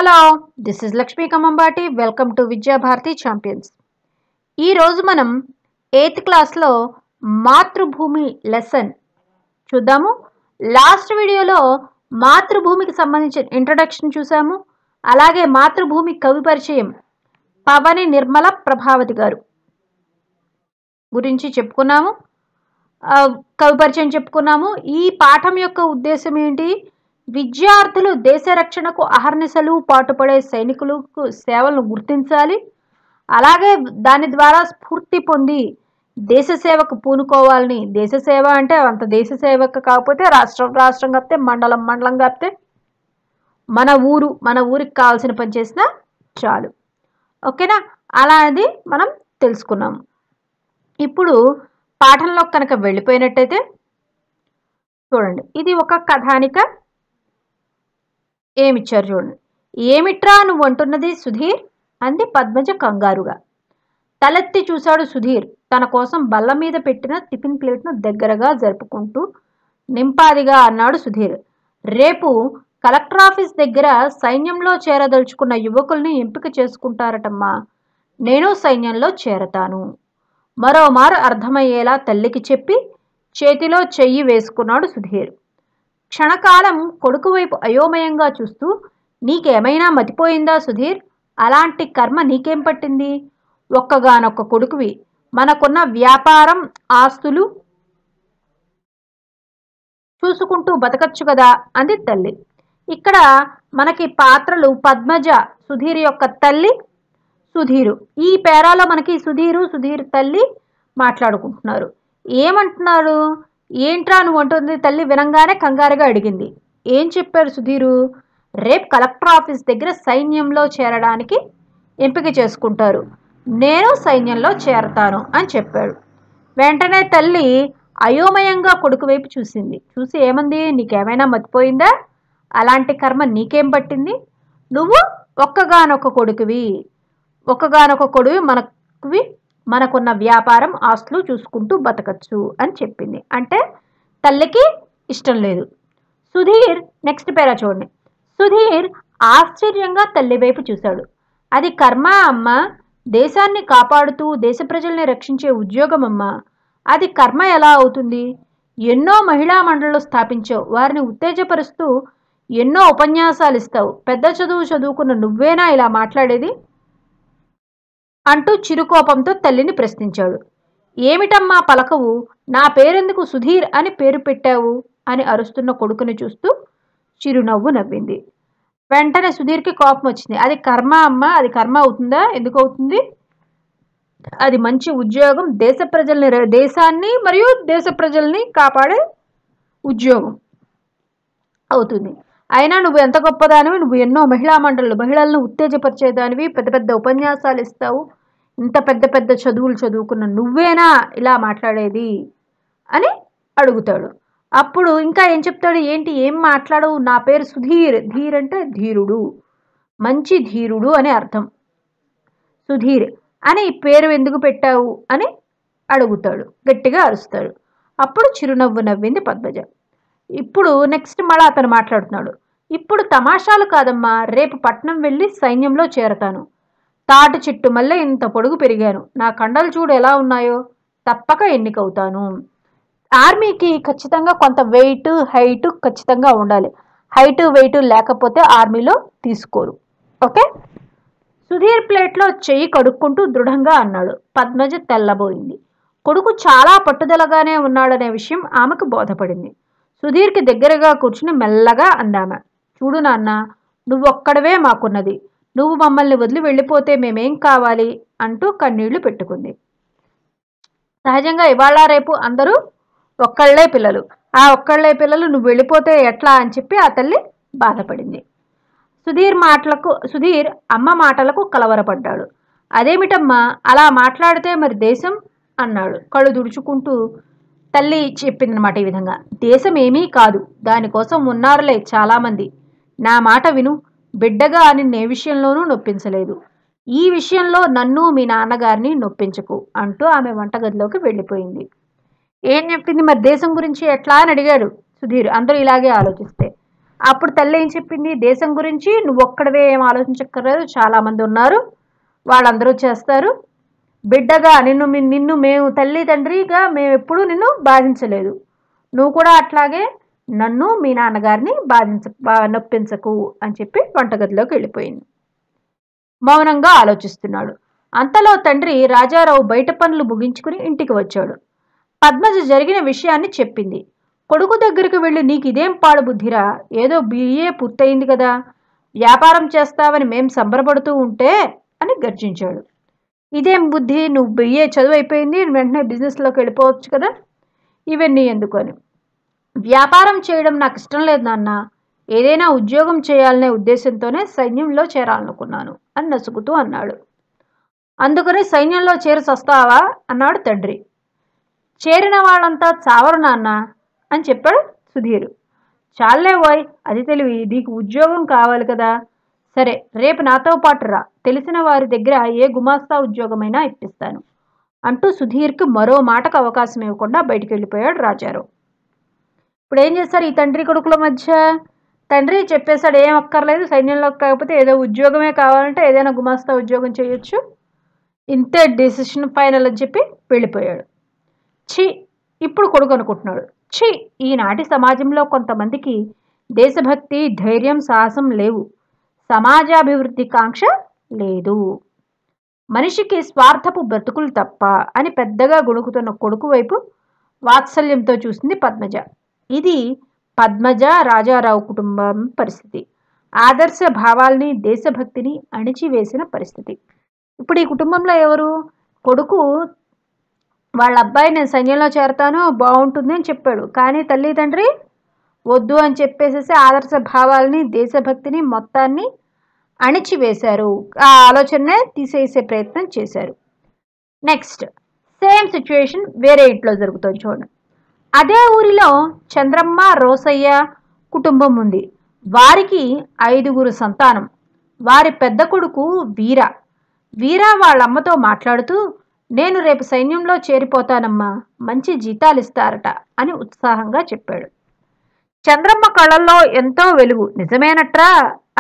Hello, this is Lakshmi Kamambati. Welcome to Vidya Bharati Champions. ఈ రోజు మనం 8th క్లాస్లో మాతృభూమి లెసన్ చూద్దాము. లాస్ట్ వీడియోలో మాతృభూమికి సంబంధించిన ఇంట్రడక్షన్ చూసాము. అలాగే మాతృభూమి కవి పరిచయం పవని నిర్మల ప్రభావతి గారు గురించి చెప్పుకున్నాము. కవి పరిచయం చెప్పుకున్నాము. ఈ పాఠం యొక్క ఉద్దేశం ఏంటి? విద్యార్థులు దేశ రక్షణకు అహర్నిశలు పాటుపడే సైనికులకు సేవలను గుర్తించాలి. అలాగే దాని ద్వారా స్ఫూర్తి పొంది దేశ సేవకు పూనుకోవాలని. దేశ సేవ అంటే అంత దేశ సేవకు కాకపోతే రాష్ట్రం కాకపోతే మండలం కాకపోతే మన ఊరికి కావాల్సిన పని చేసినా చాలు. ఓకేనా? అలాంటిది మనం తెలుసుకున్నాము. ఇప్పుడు పాఠంలో కనుక వెళ్ళిపోయినట్టయితే చూడండి, ఇది ఒక కథానిక. ఏమిచ్చారు చూడండి. ఏమిట్రా నువ్వు అంటున్నది సుధీర్ అంది పద్మజ కంగారుగా. తలెత్తి చూశాడు సుధీర్. తన కోసం బల్ల మీద పెట్టిన టిఫిన్ ప్లేట్ను దగ్గరగా జరుపుకుంటూ నింపాదిగా అన్నాడు సుధీర్. రేపు కలెక్టర్ ఆఫీస్ దగ్గర సైన్యంలో చేరదలుచుకున్న యువకుల్ని ఎంపిక చేసుకుంటారటమ్మా. నేను సైన్యంలో చేరతాను. మరోమారు అర్థమయ్యేలా తల్లికి చెప్పి చేతిలో చెయ్యి వేసుకున్నాడు సుధీర్. క్షణకాలం కొడుకు వైపు అయోమయంగా చూస్తూ, నీకేమైనా మతిపోయిందా సుధీర్? అలాంటి కర్మ నీకేం పట్టింది? ఒక్కగానొక్క కొడుకువి, మనకున్న వ్యాపారం ఆస్తులు చూసుకుంటూ బతకచ్చు కదా అంది తల్లి. ఇక్కడ మనకి పాత్రలు పద్మజ, సుధీర్ యొక్క తల్లి, సుధీరు. ఈ పేరాలో మనకి సుధీర్ తల్లి మాట్లాడుకుంటున్నారు. ఏమంటున్నారు? ఏంట్రా నువ్వు అంటుంది తల్లి వినంగానే కంగారుగా అడిగింది. ఏం చెప్పారు సుధీరు? రేపు కలెక్టర్ ఆఫీస్ దగ్గర సైన్యంలో చేరడానికి ఎంపిక చేసుకుంటారు. నేను సైన్యంలో చేరతాను అని చెప్పాడు. వెంటనే తల్లి అయోమయంగా కొడుకు వైపు చూసింది. చూసి ఏమంది? నీకేమైనా మతిపోయిందా? అలాంటి కర్మ నీకేం పట్టింది? నువ్వు ఒక్కగానొక్క కొడుకువి మనకున్న వ్యాపారం ఆస్తులు చూసుకుంటూ బతకచ్చు అని చెప్పింది. అంటే తల్లికి ఇష్టం లేదు. సుధీర్ నెక్స్ట్ పేరా చూడండి. సుధీర్ ఆశ్చర్యంగా తల్లి వైపు చూశాడు. అది కర్మ అమ్మ, దేశాన్ని కాపాడుతూ దేశ ప్రజల్ని రక్షించే ఉద్యోగం అమ్మ. అది కర్మ ఎలా అవుతుంది? ఎన్నో మహిళా మండళ్ళు స్థాపించావు, వారిని ఉత్తేజపరుస్తూ ఎన్నో ఉపన్యాసాలు ఇస్తావు. పెద్ద చదువు చదువుకున్న నువ్వేనా ఇలా మాట్లాడేది అంటూ చిరుకోపంతో తల్లిని ప్రశ్నించాడు. ఏమిటమ్మా పలకవు? నా పేరెందుకు సుధీర్ అని పేరు పెట్టావు అని అరుస్తున్న కొడుకుని చూస్తూ చిరునవ్వు నవ్వింది. వెంటనే సుధీర్కి కోపం వచ్చింది. అది కర్మ అమ్మ, అది కర్మ అవుతుందా? ఎందుకు అవుతుంది? అది మంచి ఉద్యోగం, దేశాన్ని మరియు దేశ ప్రజల్ని కాపాడే ఉద్యోగం అవుతుంది. అయినా నువ్వు ఎంత గొప్పదానివి, నువ్వు ఎన్నో మహిళలను ఉత్తేజపరిచేదానివి, పెద్ద పెద్ద ఉపన్యాసాలు ఇస్తావు, ఇంత పెద్ద చదువులు చదువుకున్న నువ్వేనా ఇలా మాట్లాడేది అని అడుగుతాడు. అప్పుడు ఇంకా ఏం చెప్తాడు? ఏంటి ఏం మాట్లాడవు? నా పేరు సుధీర్. ధీర్ అంటే ధీరుడు, మంచి ధీరుడు అని అర్థం. సుధీర్ అని ఈ పేరు ఎందుకు పెట్టావు అని అడుగుతాడు. గట్టిగా అరుస్తాడు. అప్పుడు చిరునవ్వు నవ్వింది పద్మజ. ఇప్పుడు నెక్స్ట్ మళ్ళీ అతను మాట్లాడుతున్నాడు. ఇప్పుడు తమాషాలు కాదమ్మా, రేపు పట్నం వెళ్ళి సైన్యంలో చేరతాను. తాటి చెట్టు మళ్ళీ ఇంత పొడుగు పెరిగాను. నా కండలు చూడు ఎలా ఉన్నాయో. తప్పక ఎన్నికవుతాను. ఆర్మీకి ఖచ్చితంగా కొంత వెయిట్ హైట్ ఖచ్చితంగా ఉండాలి. హైట్ వెయిట్ లేకపోతే ఆర్మీలో తీసుకోరు. ఓకే? సుధీర్ ప్లేట్లో చెయ్యి కడుక్కుంటూ దృఢంగా అన్నాడు. పద్మజ తెల్లబోయింది. కొడుకు చాలా పట్టుదలగానే ఉన్నాడనే విషయం ఆమెకు బోధపడింది. సుధీర్కి దగ్గరగా కూర్చుని మెల్లగా అందామె. చూడు నాన్న, నువ్వొక్కడవే మాకున్నది. నువ్వు మమ్మల్ని వదిలి వెళ్ళిపోతే మేమేం కావాలి అంటూ కన్నీళ్లు పెట్టుకుంది. సహజంగా ఇవాళ రేపు అందరూ ఒక్కళ్లే పిల్లలు. ఆ ఒక్కళ్లే పిల్లలు నువ్వు వెళ్ళిపోతే ఎట్లా అని చెప్పి ఆ తల్లి బాధపడింది. సుధీర్ అమ్మ మాటలకు కలవరపడ్డాడు. అదేమిటమ్మా అలా మాట్లాడితే మరి దేశం అన్నాడు కళ్ళు దుడుచుకుంటూ. తల్లి చెప్పిందనమాట ఈ విధంగా. దేశం ఏమీ కాదు, దానికోసం ఉన్నారులే చాలామంది. నా మాట విను. బిడ్డగా నిన్నే విషయంలోనూ నొప్పించలేదు. ఈ విషయంలో నన్ను మీ నాన్నగారిని నొప్పించకు అంటూ ఆమె వంటగదిలోకి వెళ్ళిపోయింది. ఏం చెప్పింది మరి దేశం గురించి ఎట్లా అని అడిగాడు సుధీర్. అందరూ ఇలాగే ఆలోచిస్తే అప్పుడు తల్లి ఏం చెప్పింది, దేశం గురించి నువ్వు ఒక్కడవే ఏం ఆలోచించక్కర్లేదు, చాలామంది ఉన్నారు, వాళ్ళందరూ చేస్తారు. బిడ్డగా నిన్ను మేము తల్లి తండ్రిగా మేము ఎప్పుడూ నిన్ను బాధించలేదు, నువ్వు కూడా అట్లాగే నన్ను మీ నాన్నగారిని నొప్పించకు అని చెప్పి వంటగదిలోకి వెళ్ళిపోయింది. మౌనంగా ఆలోచిస్తున్నాడు. అంతలో తండ్రి రాజారావు బయట పనులు ముగించుకుని ఇంటికి వచ్చాడు. పద్మజ జరిగిన విషయాన్ని చెప్పింది. కొడుకు దగ్గరికి వెళ్ళి, నీకు ఇదేం పాడు బుద్ధిరా, ఏదో బిఏ పూర్తయింది కదా, వ్యాపారం చేస్తావని మేం సంబరపడుతూ ఉంటే అని గర్జించాడు. ఇదేం బుద్ధి, నువ్వు బిఏ చదువు అయిపోయింది, వెంటనే బిజినెస్లోకి వెళ్ళిపోవచ్చు కదా, ఇవన్నీ ఎందుకని. వ్యాపారం చేయడం నాకు ఇష్టం లేదు నాన్న, ఏదైనా ఉద్యోగం చేయాలనే ఉద్దేశంతోనే సైన్యంలో చేరాలనుకున్నాను అని నసుగుతూ అన్నాడు. అందుకని సైన్యంలో చేరిసొస్తావా అన్నాడు తండ్రి. చేరిన వాళ్ళంతా చావరు నాన్న అని చెప్పాడు సుధీర్. చాలే ఓయ్, అది తెలివి, నీకు ఉద్యోగం కావాలి కదా, సరే రేపు నాతో పాటు రా, తెలిసిన వారి దగ్గర ఏ గుమాస్తా ఉద్యోగమైనా ఇప్పిస్తాను అంటూ సుధీర్కి మరో మాటకు అవకాశం ఇవ్వకుండా బయటికి వెళ్ళిపోయాడు రాజారావు. ఇప్పుడు ఏం చేస్తారు ఈ తండ్రి కొడుకుల మధ్య? తండ్రి చెప్పేశాడు, ఏం అక్కర్లేదు, సైన్యంలోకి కాకపోతే ఏదో ఉద్యోగమే కావాలంటే ఏదైనా గుమాస్తా ఉద్యోగం చేయొచ్చు, ఇంతే డెసిషన్ ఫైనల్ అని చెప్పి వెళ్ళిపోయాడు. ఛీ, ఇప్పుడు కొడుకు అనుకుంటున్నాడు, ఛీ, ఈనాటి సమాజంలో కొంతమందికి దేశభక్తి, ధైర్యం, సాహసం లేవు, సమాజాభివృద్ధి కాంక్ష లేదు, మనిషికి స్వార్థపు బ్రతుకులు తప్ప అని పెద్దగా గొణుకుతున్న కొడుకు వైపు వాత్సల్యంతో చూసింది పద్మజ. ఇది పద్మజ రాజారావు కుటుంబం పరిస్థితి. ఆదర్శ భావాల్ని, దేశభక్తిని అణిచివేసిన పరిస్థితి. ఇప్పుడు ఈ కుటుంబంలో ఎవరు? కొడుకు వాళ్ళ అబ్బాయి నేను సైన్యంలో చేరతాను బాగుంటుంది అని చెప్పాడు, కానీ తల్లి తండ్రి వద్దు అని చెప్పేసేసి ఆదర్శ భావాల్ని, దేశభక్తిని మొత్తాన్ని అణిచివేశారు, ఆ ఆలోచననే తీసేసే ప్రయత్నం చేశారు. నెక్స్ట్ సేమ్ సిచ్యువేషన్ వేరే ఇంట్లో జరుగుతుంది చూడండి. అదే ఊరిలో చంద్రమ్మ, రోసయ్య కుటుంబం ఉంది. వారికి 5గురు సంతానం. వారి పెద్ద కొడుకు వీర. వీర వాళ్ళ అమ్మతో మాట్లాడుతూ, నేను రేపు సైన్యంలో చేరిపోతానమ్మా, మంచి జీతాలు ఇస్తారట అని ఉత్సాహంగా చెప్పాడు. చంద్రమ్మ కళ్ళల్లో ఎంతో వెలుగు. నిజమేనట్రా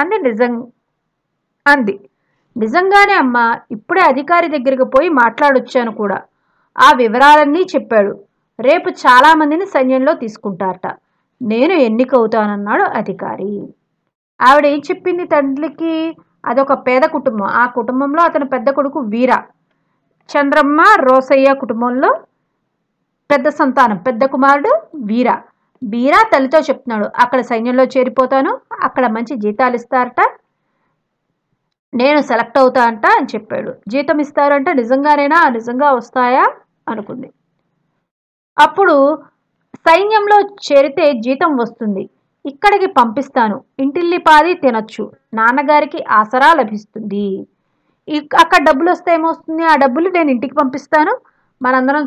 అంది. నిజంగానే అమ్మా, ఇప్పుడే అధికారి దగ్గరికి పోయి మాట్లాడొచ్చాను కూడా. ఆ వివరాలన్నీ చెప్పాడు. రేపు చాలామందిని సైన్యంలో తీసుకుంటారట, నేను ఎన్నికవుతానన్నాడు అధికారి. ఆవిడ ఏం చెప్పింది తండ్రికి? అదొక పేద కుటుంబం, ఆ కుటుంబంలో అతని పెద్ద కొడుకు వీర. చంద్రమ్మ, రోసయ్య కుటుంబంలో పెద్ద సంతానం, పెద్ద కుమారుడు వీర. వీర తల్లితో చెప్తున్నాడు, అక్కడ సైన్యంలో చేరిపోతాను, అక్కడ మంచి జీతాలు ఇస్తారట, నేను సెలెక్ట్ అవుతా అంట అని చెప్పాడు. జీతం ఇస్తారంట, నిజంగానేనా, నిజంగా వస్తాయా అనుకుంది. అప్పుడు సైన్యంలో చేరితే జీతం వస్తుంది, ఇక్కడికి పంపిస్తాను, ఇంటిల్లిపాది తినొచ్చు, నాన్నగారికి ఆసరా లభిస్తుంది, అక్కడ డబ్బులు వస్తే ఏమొస్తుంది, ఆ డబ్బులు నేను ఇంటికి పంపిస్తాను, మనమందరం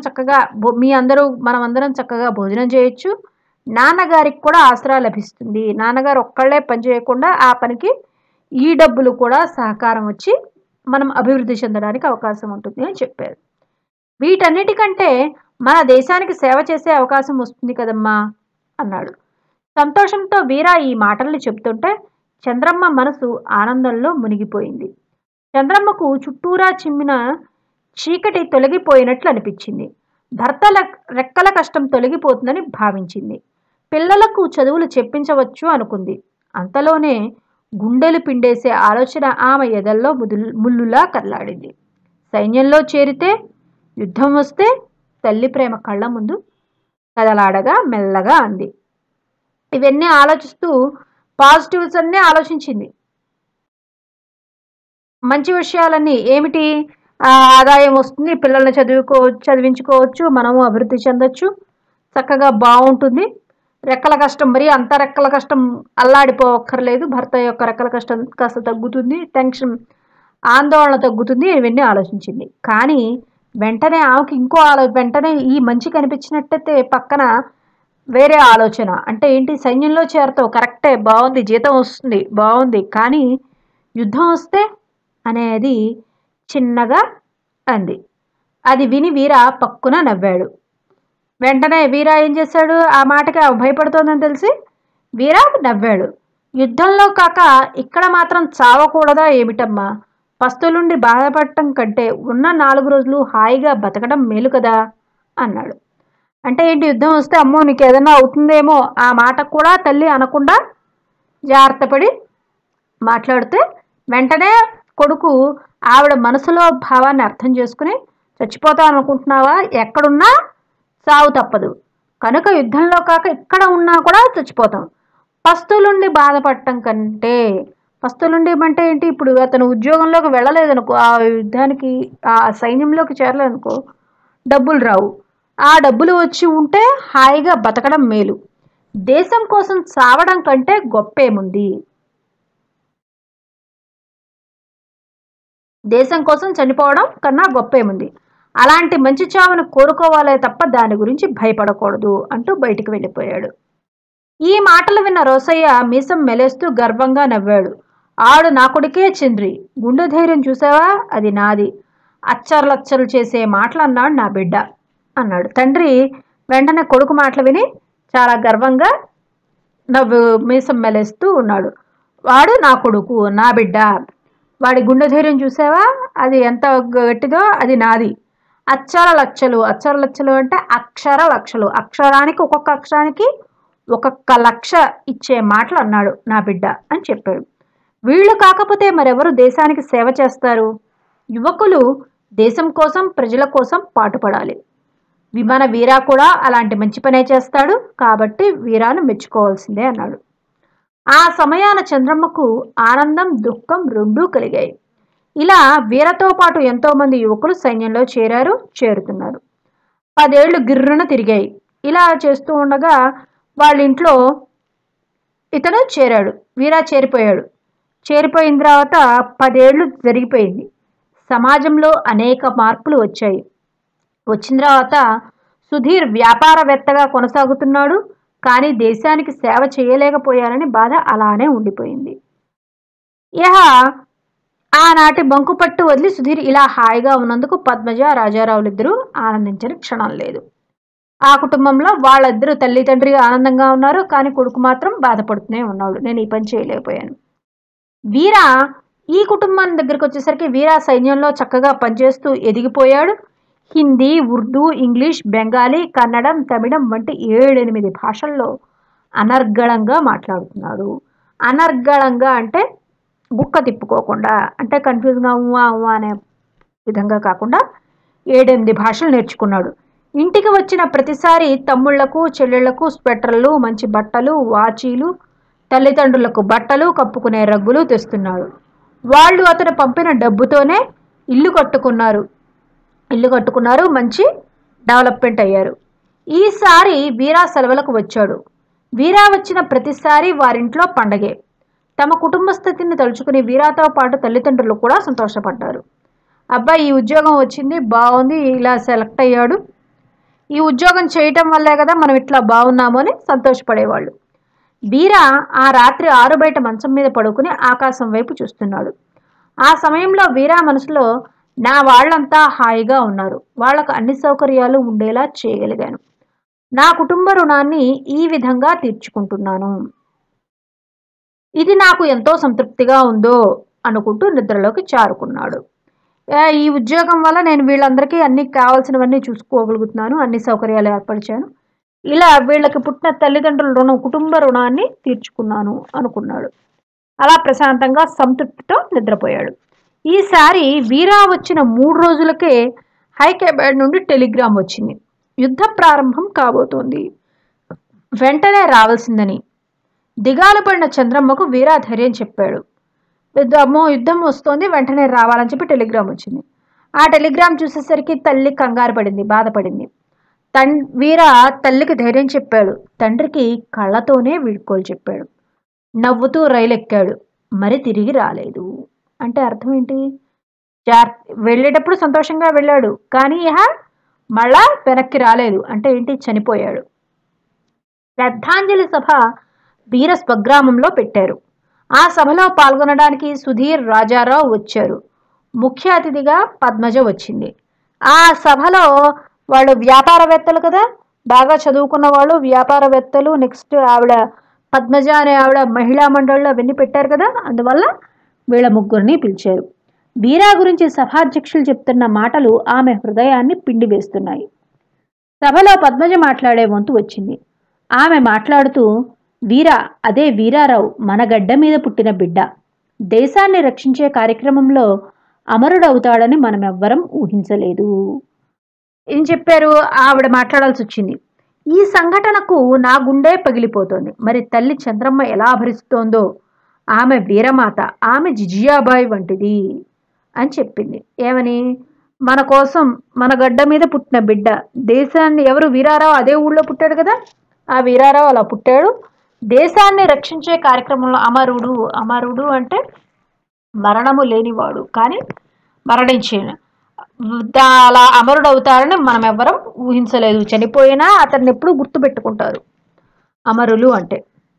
చక్కగా భోజనం చేయొచ్చు, నాన్నగారికి కూడా ఆసరా లభిస్తుంది, నాన్నగారు ఒక్కళ్ళే పని చేయకుండా ఆ పనికి ఈ డబ్బులు కూడా సహకారం వచ్చి మనం అభివృద్ధి చెందడానికి అవకాశం ఉంటుంది అని చెప్పారు. వీటన్నిటికంటే మన దేశానికి సేవ చేసే అవకాశం వస్తుంది కదమ్మా అన్నాడు. సంతోషంతో వీర ఈ మాటల్ని చెప్తుంటే చంద్రమ్మ మనసు ఆనందంలో మునిగిపోయింది. చంద్రమ్మకు చుట్టూరా చిమ్మిన చీకటి తొలగిపోయినట్లు అనిపించింది. భర్త రెక్కల కష్టం తొలగిపోతుందని భావించింది. పిల్లలకు చదువులు చెప్పించవచ్చు అనుకుంది. అంతలోనే గుండెలు పిండేసే ఆలోచన ఆమె ఎదల్లో ముల్లులా కదలాడింది. సైన్యంలో చేరితే, యుద్ధం వస్తే, తల్లి ప్రేమ కళ్ళ ముందు కదలాడగా మెల్లగా అంది. ఇవన్నీ ఆలోచిస్తూ పాజిటివ్స్ అన్నీ ఆలోచించింది. మంచి విషయాలన్నీ ఏమిటి? ఆదాయం వస్తుంది, పిల్లల్ని చదివించుకోవచ్చు, మనము అభివృద్ధి చెందొచ్చు, చక్కగా బాగుంటుంది, రెక్కల కష్టం, మరి అంత రెక్కల కష్టం అల్లాడిపోవక్కర్లేదు, భర్త యొక్క రెక్కల కష్టం కాస్త తగ్గుతుంది, టెన్షన్ ఆందోళన తగ్గుతుంది, ఇవన్నీ ఆలోచించింది. కానీ వెంటనే ఆమెకి వెంటనే ఈ మంచి కనిపించినట్టయితే పక్కన వేరే ఆలోచన. అంటే ఏంటి? సైన్యంలో చేరతావు, కరెక్టే, బాగుంది, జీతం వస్తుంది, బాగుంది, కానీ యుద్ధం వస్తే అనేది చిన్నగా అంది. అది విని వీర పక్కున నవ్వాడు. వెంటనే వీర ఏం చేశాడు? ఆ మాటకి భయపడుతోందని తెలిసి వీర నవ్వాడు. యుద్ధంలో కాక ఇక్కడ మాత్రం చావకూడదా ఏమిటమ్మా? పస్తులుండి బాధపడటం కంటే ఉన్న 4 రోజులు హాయిగా బతకడం మేలు కదా అన్నాడు. అంటే ఏంటి, యుద్ధం వస్తే అమ్మో నీకు ఏదైనా అవుతుందేమో ఆ మాట కూడా తల్లి అనకుండా జాగ్రత్తపడి మాట్లాడితే వెంటనే కొడుకు ఆవిడ మనసులో భావాన్ని అర్థం చేసుకుని, చచ్చిపోతావు అనుకుంటున్నావా? ఎక్కడున్నా సావు తప్పదు కనుక యుద్ధంలో కాక ఇక్కడ ఉన్నా కూడా చచ్చిపోతాం. పస్తులుండి బాధపడటం కంటే, పస్తులుండి అంటే ఏంటి, ఇప్పుడు అతను ఉద్యోగంలోకి వెళ్ళలేదనుకో, ఆ యుద్ధానికి ఆ సైన్యంలోకి చేరలేదనుకో, డబ్బులు రావు. ఆ డబ్బులు వచ్చి ఉంటే హాయిగా బతకడం మేలు. దేశం కోసం చావడం కంటే గొప్పేముంది? దేశం కోసం చనిపోవడం కన్నా గొప్పేముంది? అలాంటి మంచి చావును కోరుకోవాలే తప్ప దాని గురించి భయపడకూడదు అంటూ బయటికి వెళ్ళిపోయాడు. ఈ మాటలు విన్న రోసయ్య మీసం మెలేస్తూ గర్వంగా నవ్వాడు. ఆడు నా కొడుకే చంద్రి, గుండె ధైర్యం చూసావా? అది నాది. అచ్చర్లచ్చలు చేసే మాటలు అన్నాడు నా బిడ్డ అన్నాడు. తండ్రి వెంటనే కొడుకు మాటలు విని చాలా గర్వంగా మీసం మెలేస్తూ ఉన్నాడు. వాడు నా కొడుకు, నా బిడ్డ, వాడి గుండె ధైర్యం చూసావా? అది ఎంత గట్టిదో, అది నాది. అక్షర లక్షలు, అక్షర లక్షలు అంటే అక్షర లక్షలు, అక్షరానికి ఒక్కొక్క అక్షరానికి ఒక్కొక్క లక్ష ఇచ్చే మాటలు అన్నాడు నా బిడ్డ అని చెప్పాడు. వీళ్ళు కాకపోతే మరెవరు దేశానికి సేవ చేస్తారు? యువకులు దేశం కోసం, ప్రజల కోసం పాటుపడాలి. మన వీరా కూడా అలాంటి మంచి పనే చేస్తాడు కాబట్టి వీరాను మెచ్చుకోవాల్సిందే అన్నాడు. ఆ సమయాన చంద్రమ్మకు ఆనందం, దుఃఖం రెండూ కలిగాయి. ఇలా వీరతో పాటు ఎంతోమంది యువకులు సైన్యంలో చేరుతున్నారు. 10 ఏళ్లు గిర్రున తిరిగాయి. ఇలా చేస్తూ ఉండగా వాళ్ళ ఇంట్లో ఇతను చేరాడు. వీరా చేరిపోయాడు. చేరిపోయిన తర్వాత 10 ఏళ్లు జరిగిపోయింది. సమాజంలో అనేక మార్పులు వచ్చాయి. వచ్చిన తర్వాత సుధీర్ వ్యాపారవేత్తగా కొనసాగుతున్నాడు. కానీ దేశానికి సేవ చేయలేకపోయారని బాధ అలానే ఉండిపోయింది. ఇహ ఆనాటి బంకు పట్టు వదిలి సుధీర్ ఇలా హాయిగా ఉన్నందుకు పద్మజ, రాజారావులిద్దరూ ఆనందించని క్షణం లేదు. ఆ కుటుంబంలో వాళ్ళిద్దరూ తల్లి తండ్రి ఆనందంగా ఉన్నారు. కానీ కొడుకు మాత్రం బాధపడుతూనే ఉన్నాడు, నేను ఈ పని చేయలేకపోయాను. వీరా ఈ కుటుంబం దగ్గరికి వచ్చేసరికి వీరా సైన్యంలో చక్కగా పనిచేస్తూ ఎదిగిపోయాడు. హిందీ, ఉర్దూ, ఇంగ్లీష్, బెంగాలీ, కన్నడం, తమిళం వంటి 7-8 భాషల్లో అనర్గళంగా మాట్లాడుతున్నాడు. అనర్గళంగా అంటే గుక్క తిప్పుకోకుండా, అంటే కన్ఫ్యూజ్గా ఉవ్వా ఉవ్వా అనే విధంగా కాకుండా 7-8 భాషలు నేర్చుకున్నాడు. ఇంటికి వచ్చిన ప్రతిసారి తమ్ముళ్లకు, చెల్లెళ్లకు స్వెటర్లు, మంచి బట్టలు, వాచీలు, తల్లిదండ్రులకు బట్టలు, కప్పుకునే రగ్గులు తెస్తున్నాడు. వాళ్ళు అతను పంపిన డబ్బుతోనే ఇల్లు కట్టుకున్నారు, మంచి డెవలప్మెంట్ అయ్యారు. ఈసారి వీరా సెలవులకు వచ్చాడు. వీరా వచ్చిన ప్రతిసారి వారింట్లో పండగే. తమ కుటుంబ స్థితిని తలుచుకుని వీరాతో పాటు తల్లిదండ్రులు కూడా సంతోషపడ్డారు. అబ్బాయి ఈ ఉద్యోగం వచ్చింది, బాగుంది, ఇలా సెలెక్ట్ అయ్యాడు, ఈ ఉద్యోగం చేయటం వల్లే కదా మనం ఇట్లా బాగున్నాము అని సంతోషపడేవాళ్ళు. వీరా ఆ రాత్రి 6 బయట మంచం మీద పడుకుని ఆకాశం వైపు చూస్తున్నాడు. ఆ సమయంలో వీరా మనసులో, నా వాళ్ళంతా హాయిగా ఉన్నారు, వాళ్లకు అన్ని సౌకర్యాలు ఉండేలా చేయగలిగాను, నా కుటుంబ రుణాన్ని ఈ విధంగా తీర్చుకుంటున్నాను, ఇది నాకు ఎంతో సంతృప్తిగా ఉందో అనుకుంటూ నిద్రలోకి జారుకున్నాడు. ఈ ఉద్యోగం వల్ల నేను వీళ్ళందరికీ అన్ని కావాల్సినవన్నీ చూసుకోగలుగుతున్నాను, అన్ని సౌకర్యాలు ఏర్పరిచాను, ఇలా వీళ్ళకి పుట్టిన తల్లిదండ్రుల రుణం, కుటుంబ రుణాన్ని తీర్చుకున్నాను అనుకున్నాడు. అలా ప్రశాంతంగా సంతృప్తితో నిద్రపోయాడు. ఈసారి వీరా వచ్చిన 3 రోజులకే హైకమాండ్ నుండి టెలిగ్రామ్ వచ్చింది, యుద్ధ ప్రారంభం కాబోతోంది, వెంటనే రావాల్సిందని. దిగాలు పడిన చంద్రమ్మకు వీరా ధైర్యం చెప్పాడు. యుద్ధం వస్తోంది, వెంటనే రావాలని చెప్పి టెలిగ్రామ్ వచ్చింది. ఆ టెలిగ్రామ్ చూసేసరికి తల్లి కంగారు పడింది, బాధపడింది. వీరా తల్లికి ధైర్యం చెప్పాడు. తండ్రికి కళ్ళతోనే వీడ్కోలు చెప్పాడు. నవ్వుతూ రైలు ఎక్కాడు, మరి తిరిగి రాలేదు. అంటే అర్థం ఏంటి? వెళ్ళేటప్పుడు సంతోషంగా వెళ్ళాడు, కానీ మళ్ళా వెనక్కి రాలేదు. అంటే ఏంటి? చనిపోయాడు. శ్రద్ధాంజలి సభ వీర స్వగ్రామంలో పెట్టారు. ఆ సభలో పాల్గొనడానికి సుధీర్, రాజారావు వచ్చారు. ముఖ్య అతిథిగా పద్మజ వచ్చింది. ఆ సభలో వాళ్ళు వ్యాపారవేత్తలు కదా, బాగా చదువుకున్న వాళ్ళు వ్యాపారవేత్తలు. నెక్స్ట్ ఆవిడ పద్మజ అనే ఆవిడ మహిళా మండలిలో అవన్నీ పెట్టారు కదా, అందువల్ల వీళ్ళ ముగ్గురిని పిలిచారు. వీరా గురించి సభాధ్యక్షులు చెప్తున్న మాటలు ఆమె హృదయాన్ని పిండి వేస్తున్నాయి. సభలో పద్మజ మాట్లాడే వంతు వచ్చింది. ఆమె మాట్లాడుతూ, వీరా, అదే వీరారావు మన గడ్డ మీద పుట్టిన బిడ్డ. దేశాన్ని రక్షించే కార్యక్రమంలో అమరుడవుతాడని మనమెవ్వరం ఊహించలేదు. ఏం చెప్పారు? ఆవిడ మాట్లాడాల్సి వచ్చింది. ఈ సంఘటనకు నా గుండె పగిలిపోతోంది. మరి తల్లి చంద్రమ్మ ఎలా భరిస్తోందో. ఆమె వీరమాత, ఆమె జిజియాబాయి వంటిది అని చెప్పింది. ఏమని? మన కోసం మన గడ్డ మీద పుట్టిన బిడ్డ, దేశాన్ని ఎవరు? వీరారావు అదే ఊళ్ళో పుట్టాడు కదా, ఆ వీరారావు అలా పుట్టాడు. దేశాన్ని రక్షించే కార్యక్రమంలో అమరుడు, అమరుడు అంటే మరణము లేనివాడు, కానీ మరణించిన అలా అమరుడు అవుతారని మనం ఎవ్వరం ఊహించలేదు. చనిపోయినా అతన్ని ఎప్పుడు గుర్తుపెట్టుకుంటారు అమరులు అంటే.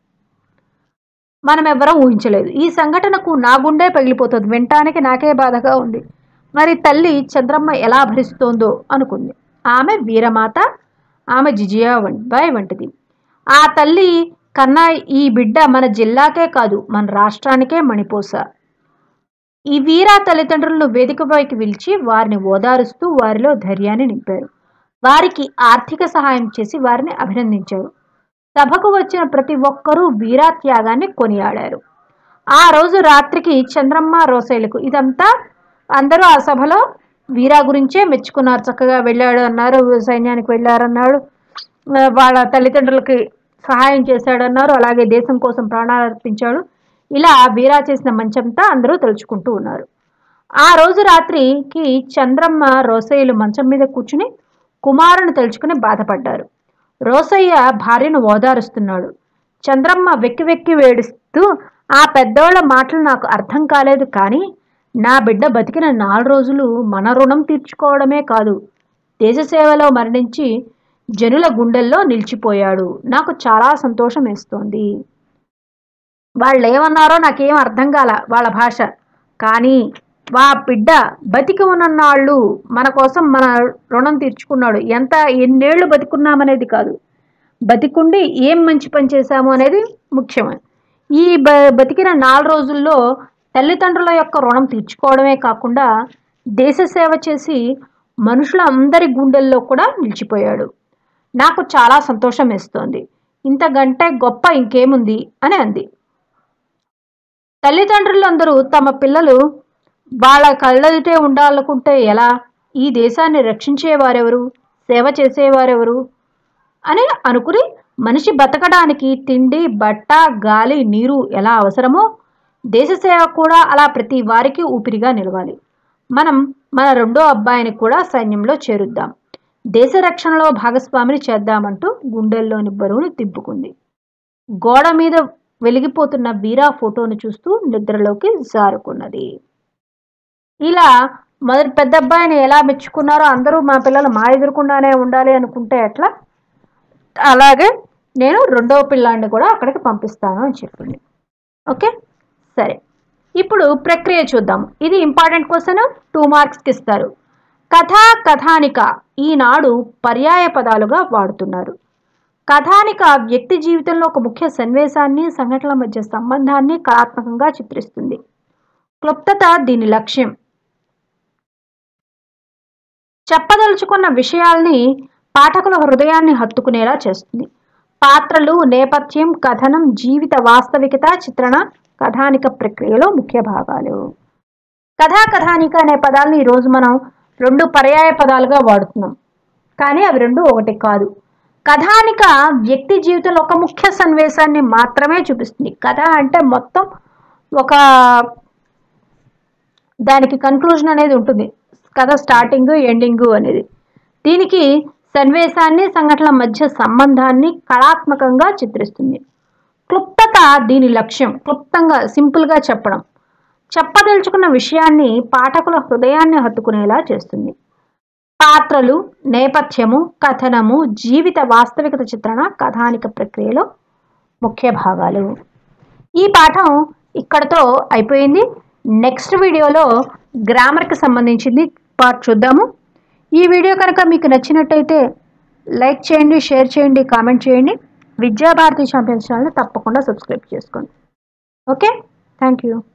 మనం ఎవ్వరం ఊహించలేదు. ఈ సంఘటనకు నా గుండె పగిలిపోతుంది. వినటానికి నాకే బాధగా ఉంది. మరి తల్లి చంద్రమ్మ ఎలా భరిస్తోందో అనుకుంది. ఆమె వీరమాత, ఆమె జిజియాబాయి వంటిది. ఆ తల్లి కన్నా ఈ బిడ్డ మన జిల్లాకే కాదు, మన రాష్ట్రానికే మణిపోస. ఈ వీరా తల్లిదండ్రులను వేదికపైకి పిలిచి వారిని ఓదారుస్తూ వారిలో ధైర్యాన్ని నింపారు. వారికి ఆర్థిక సహాయం చేసి వారిని అభినందించారు. సభకు వచ్చిన ప్రతి ఒక్కరూ వీరా త్యాగాన్ని కొనియాడారు. ఆ రోజు రాత్రికి చంద్రమ్మ రోసయ్యలకు ఇదంతా అందరూ ఆ సభలో వీరా గురించే మెచ్చుకున్నారు. చక్కగా వెళ్ళాడు అన్నారు, సైన్యానికి వెళ్ళారన్నాడు, వాళ్ళ తల్లిదండ్రులకి సహాయం చేశాడన్నారు, అలాగే దేశం కోసం ప్రాణాలు అర్పించాడు. ఇలా వీరా చేసిన మంచంతా అందరూ తలుచుకుంటూ ఉన్నారు. ఆ రోజు రాత్రికి చంద్రమ్మ రోసయ్యలు మంచం మీద కూర్చుని కుమారుని తలుచుకుని బాధపడ్డారు. రోసయ్య భార్యను ఓదారుస్తున్నాడు. చంద్రమ్మ వెక్కి వెక్కి వేడుస్తూ, ఆ పెద్దోళ్ల మాటలు నాకు అర్థం కాలేదు, కానీ నా బిడ్డ బతికిన 4 రోజులు మన రుణం తీర్చుకోవడమే కాదు, దేశ సేవలో మరణించి జనుల గుండెల్లో నిలిచిపోయాడు. నాకు చాలా సంతోషం వేస్తోంది. వాళ్ళు ఏమన్నారో నాకేం అర్థం కాల వాళ్ళ భాష, కానీ వా బిడ్డ బతికి ఉన్నన్నాళ్ళు మన కోసం మన రుణం తీర్చుకున్నాడు. ఎన్నేళ్లు బతికున్నామనేది కాదు, బతికుండి ఏం మంచి పని చేశాము అనేది ముఖ్యమే. ఈ బతికిన 4 రోజుల్లో తల్లిదండ్రుల యొక్క రుణం తీర్చుకోవడమే కాకుండా దేశ సేవ చేసి మనుషులందరి గుండెల్లో కూడా నిలిచిపోయాడు. నాకు చాలా సంతోషం వేస్తోంది. ఇంతకంటే గొప్ప ఇంకేముంది అని అంది. తల్లిదండ్రులందరూ తమ పిల్లలు వాళ్ళ కళ్ళెదుటే ఉండాలనుకుంటే ఎలా? ఈ దేశాన్ని రక్షించేవారెవరు, సేవ చేసేవారెవరు అని అనుకుని, మనిషి బతకడానికి తిండి, బట్ట, గాలి, నీరు ఎలా అవసరమో దేశ సేవ కూడా అలా ప్రతి వారికి ఊపిరిగా నిలవాలి. మనం మన రెండో అబ్బాయిని కూడా సైన్యంలో చేరుద్దాం, దేశ రక్షణలో భాగస్వామిని చేద్దామంటూ గుండెల్లోని బరువును దింపుకుంది. గోడ మీద వెలిగిపోతున్న వీరా ఫోటోను చూస్తూ నిద్రలోకి జారుకున్నది. ఇలా మొదటి పెద్ద అబ్బాయిని ఎలా మెచ్చుకున్నారో, అందరూ మా పిల్లలు మా ఎదురుకుండానే ఉండాలి అనుకుంటే ఎట్లా, అలాగే నేను రెండవ పిల్లాన్ని కూడా అక్కడికి పంపిస్తాను అని చెప్పింది. ఓకే, సరే. ఇప్పుడు ప్రక్రియ చూద్దాం. ఇది ఇంపార్టెంట్ క్వశ్చన్, 2 మార్క్స్కి ఇస్తారు. కథ, కథానిక ఈనాడు పర్యాయ పదాలుగా వాడుతున్నారు. కథానిక వ్యక్తి జీవితంలో ఒక ముఖ్య సన్నివేశాన్ని, సంఘటనల మధ్య సంబంధాన్ని కళాత్మకంగా చిత్రిస్తుంది. క్లుప్తత దీని లక్ష్యం. చెప్పదలుచుకున్న విషయాల్ని పాఠకుల హృదయాన్ని హత్తుకునేలా చేస్తుంది. పాత్రలు, నేపథ్యం, కథనం, జీవిత వాస్తవికత చిత్రణ కథానిక ప్రక్రియలో ముఖ్య భాగాలు. కథా, కథానిక అనే పదాలను ఈరోజు మనం 2 పర్యాయ పదాలుగా వాడుతున్నాం, కానీ అవి 2 ఒకటి కాదు. కథానిక వ్యక్తి జీవితంలో ఒక ముఖ్య సన్నివేశాన్ని మాత్రమే చూపిస్తుంది. కథ అంటే మొత్తం ఒక దానికి కన్క్లూజన్ అనేది ఉంటుంది, కథ స్టార్టింగ్ ఎండింగ్ అనేది. దీనికి సన్నివేశాన్ని, సంఘటనల మధ్య సంబంధాన్ని కళాత్మకంగా చిత్రిస్తుంది. క్లుప్తత దీని లక్ష్యం. క్లుప్తంగా, సింపుల్గా చెప్పడం. చెప్పదలుచుకున్న విషయాన్ని పాఠకుల హృదయాన్ని హత్తుకునేలా చేస్తుంది. పాత్రలు, నేపథ్యము, కథనము, జీవిత వాస్తవికత చిత్రణ కథానిక ప్రక్రియలో ముఖ్య భాగాలు. ఈ పాఠం ఇక్కడతో అయిపోయింది. నెక్స్ట్ వీడియోలో గ్రామర్కి సంబంధించింది పార్ట్ చూద్దాము. ఈ వీడియో కనుక మీకు నచ్చినట్టయితే లైక్ చేయండి, షేర్ చేయండి, కామెంట్ చేయండి. విద్యాభారతి ఛాంపియన్స్ ఛానల్ని తప్పకుండా సబ్స్క్రైబ్ చేసుకోండి. Okay, thank you.